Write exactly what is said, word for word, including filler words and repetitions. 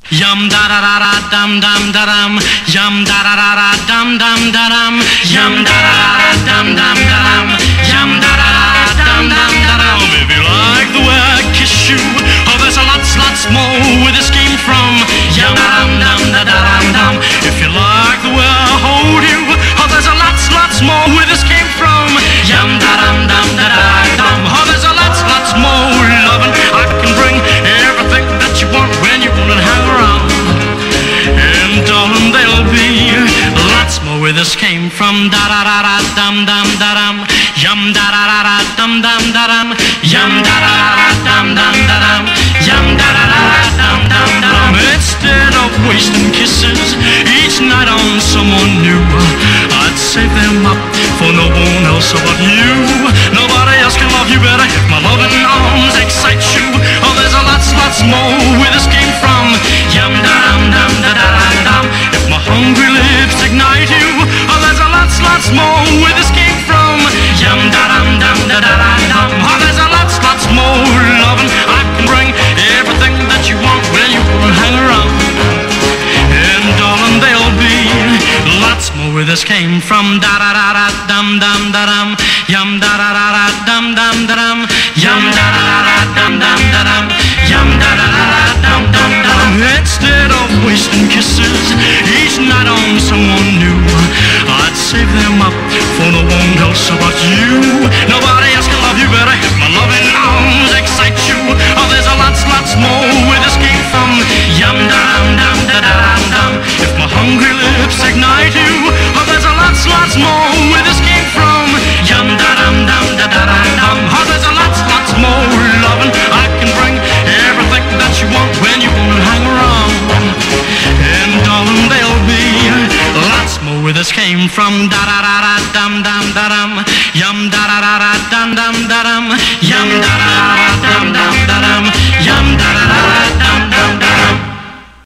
Yum da da da da dum dum da dum. Yum da da da da dum dum da dum. Yum da da da da dum dum da dum. Yum da da da da dum dum da dum. If you like the way I kiss you, oh there's a lots lots more where this came from. Yum da dum dum da da dum dum. If you like the way I hold you, oh there's a lots lots more where this came from. Yum da dum dum da da dum. Oh there's a lots lots more loving I can bring. Everything that you want when you wanna hang around. And darling, there'll be lots more where this came from. Da da da da dum dum da dum. Yum da da da da dum dum da dum. Yum da da da da dum dum da dum. Yum da da da da dum dum da dum. Instead of wasting kisses each night on someone new, I'd save them up for no one else but you. Nobody else can love you better if my loving arms excite you. Oh, there's a lots, lots more where this came from. Yum da dum dum da da dum dum. If my hungry lips ignite you, oh, there's a lots, lots more where this came from. Yum da dum dum da da dum dum. Oh, there's a lots, lots more loving I can bring. Everything that you want when you wanna hang around. And darling, there'll be lots more where this came from. Da da da da dum dum da dum. Yum da da da da dum dum da dum. Yum da da da da dum dum da dum. Yum da da da da dum dum da dum. Instead of wasting kisses each night on someone new, I'd save them up for no one else but you. Nobody else can love you better if my loving arms excite you. Oh, there's a lots, lots more where this came from. Yum da dum dum da da dum dum. If my hungry lips ignite you, oh, there's a lots, lots more where this came from. Yum da dum dum da da dum dum. Oh, there's a lots, lots more loving I can bring. Everything that you want when you wanna hang around. And darling, there'll be lots more where this came from. Da da da da dum dum da dum. Yum da da da da dum dum da dum. Yum da da da da